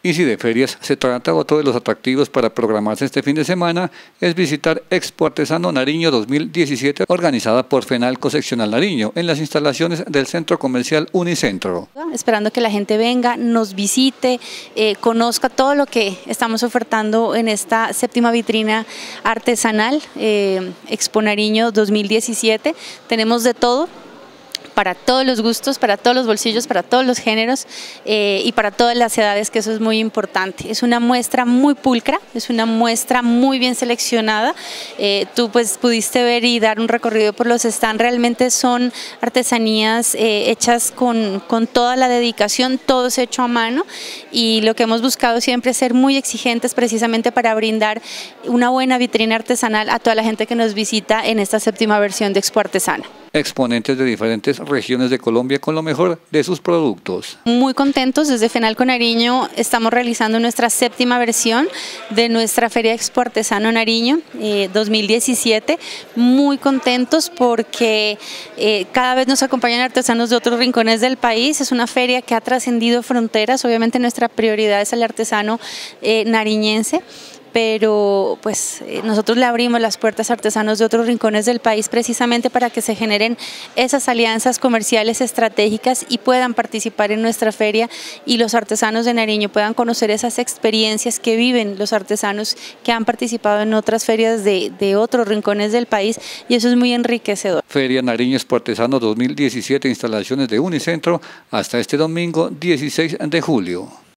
Y si de ferias se trata, otro de los atractivos para programarse este fin de semana es visitar Expo Artesano Nariño 2017, organizada por FENALCO Seccional Nariño, en las instalaciones del Centro Comercial Unicentro. Esperando que la gente venga, nos visite, conozca todo lo que estamos ofertando en esta séptima vitrina artesanal, Expo Nariño 2017. Tenemos de todo, para todos los gustos, para todos los bolsillos, para todos los géneros y para todas las edades, que eso es muy importante. Es una muestra muy pulcra, es una muestra muy bien seleccionada. Tú pues pudiste ver y dar un recorrido por los stands. Realmente son artesanías hechas con toda la dedicación, todo es hecho a mano, y lo que hemos buscado siempre es ser muy exigentes precisamente para brindar una buena vitrina artesanal a toda la gente que nos visita en esta séptima versión de Expo Artesana. Exponentes de diferentes regiones de Colombia con lo mejor de sus productos. Muy contentos, desde FENALCO Nariño estamos realizando nuestra séptima versión de nuestra Feria Expo Artesano Nariño 2017. Muy contentos porque cada vez nos acompañan artesanos de otros rincones del país. Es una feria que ha trascendido fronteras. Obviamente nuestra prioridad es el artesano nariñense, pero pues nosotros le abrimos las puertas a artesanos de otros rincones del país precisamente para que se generen esas alianzas comerciales estratégicas y puedan participar en nuestra feria, y los artesanos de Nariño puedan conocer esas experiencias que viven los artesanos que han participado en otras ferias de otros rincones del país, y eso es muy enriquecedor. Feria Nariño Expo Artesano 2017, instalaciones de Unicentro, hasta este domingo 16 de julio.